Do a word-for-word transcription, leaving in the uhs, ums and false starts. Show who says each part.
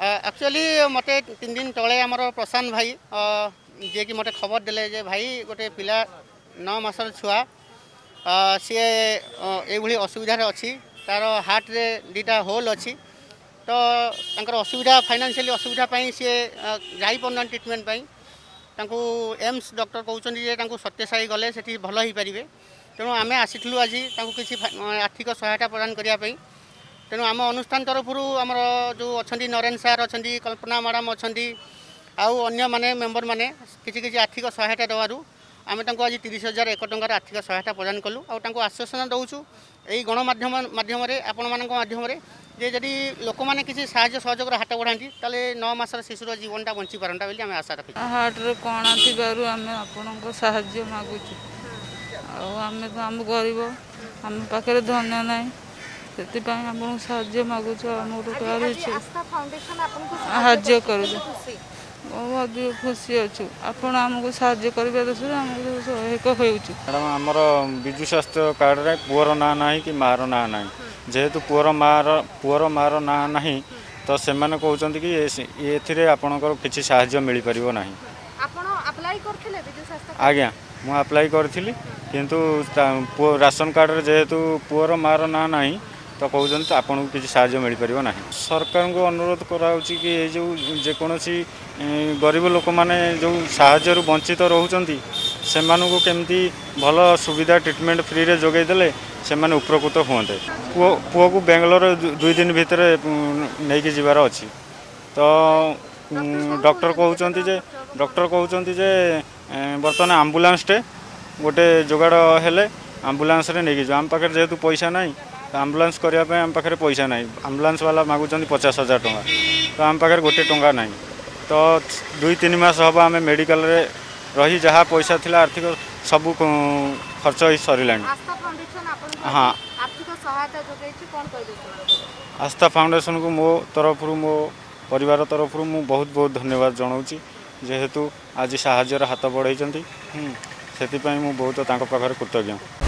Speaker 1: Actually मते तीन दिन तले आमर प्रशांत भाई जे कि मते खबर देले जे भाई गोटे पिला नौ मासर छुआ सी ये असुविधा अच्छी तार हार्ट रे दीटा होल अच्छी तो तांकर असुविधा फाइनेंशियली असुविधा सी जाई पड़ना ट्रिटमेंट तांको एम्स डॉक्टर कहते सत्यसाई गले से भल हो पारे तेणु आम आसीलु आज किसी आर्थिक सहायता प्रदान करने तेणु आम अनुष्ठान तरफ आमर जो अच्छा नरेन सार अच्छा कल्पना मैडम अच्छा आउ अन्य माने मेंबर माने किसी किसी आर्थिक सहायता देवारू आम आज तीस हजार एक टंकार आर्थिक सहायता प्रदान कलु आउ आश्वासन दौचु यही गणमाध्यम माध्यम आपण मान माध्यम जे जदि लोक मैंने किसी साहाय्य सहयोग हाथ बढ़ाती ताले नौ मासर शिशुर जीवनटा बंची पारंता बोली आम आशा रखी
Speaker 2: हार्ट्रे कणा थी आम आपण साहाय्य मागुचु आम आम गरीब आम पाखे धन्य ना से आपको साहाय्य मागुच साहाय्य कर बहुत खुशी अच्छु आपण आमको साहाय्य करने दृष्टि आमको सहायक हो
Speaker 3: मैडम आमर विजु स्वास्थ्य कार्ड रे पुअर ना ना कि मार ना ना जेहेतु पुअर मार पुअर मार ना ना तो से कहते कि ये आपणकर किसी साहाय्य मिल पार ना आज्ञा मु अप्लाई करी किंतु राशन कार्ड रे जेहेतु पुअर मार ना ना तो कहते आपन को किसी साहाय्य मिल पार ना सरकार को अनुरोध कराऊँगी कि ये जो जेकोसी गरीब लोक मैंने जो साहाय्य वंचित रोचंती से केमती भल सुविधा ट्रिटमेंट फ्री रे जोगेदेले से उपकृत हुए पुओ पुओ को बेंगलोर दुई दिन भितर नहीं जीवार अच्छी तो डॉक्टर कहते जे डॉक्टर कहते जे बर्तमान आम्बुलांस टे गोटे जोगाड़ हेले आम्बुलांस रे नहीं जाओ आम पाखे जेहेतु पैसा ना आम्बुलांस करने आम पाखे पैसा ना आम्बुलांस वाला मागुंट पचास हजार टंका तो आम पाखे गोटे टंका ना तो दुई तीन मास हम आम मेडिकल रे रही जहाँ पैसा थिला आर्थिक सब खर्च ही सरला हाँ आस्था फाउंडेशन को मो तरफ मो परिवार तरफ मु बहुत बहुत धन्यवाद जनाऊँ जेहेतु आज साहाଯ୍यर हाथ बढ़ाई से बहुत पाखर कृतज्ञ।